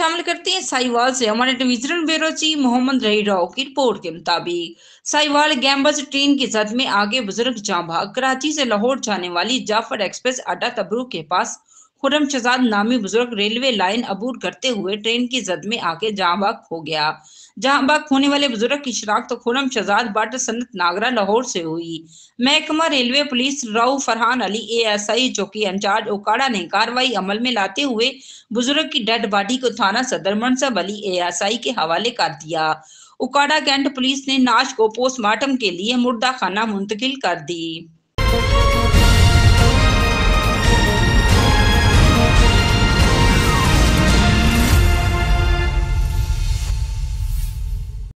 शामिल करते हैं साहिवाल से हमारे डिविजनल ब्यूरो चीफ मोहम्मद रही राव की रिपोर्ट के मुताबिक साहिवाल गैम्बस ट्रेन की जद में आगे बुजुर्ग जहां भाग कराची से लाहौर जाने वाली जाफर एक्सप्रेस अड्डा तबरूक के पास खुरम शहजाद नामी बुजुर्ग रेलवे लाइन अबूर करते हुए ट्रेन की जद में आके जहां भाग हो गया। जहां भाग होने वाले बुजुर्ग की शिनाख्त तो खुरम शहजाद बाट सनत नागरा लाहौर से हुई। महकमा railway police Rao Farhan Ali ASI चौकी इंचार्ज ओकाड़ा ने कार्रवाई अमल में लाते हुए बुजुर्ग की डेड बॉडी को थाना सदर मनसब अली ASI के हवाले कर दिया। उकाड़ा कैंट पुलिस ने नाश को पोस्टमार्टम के लिए मुर्दा खाना मुंतकिल कर दी।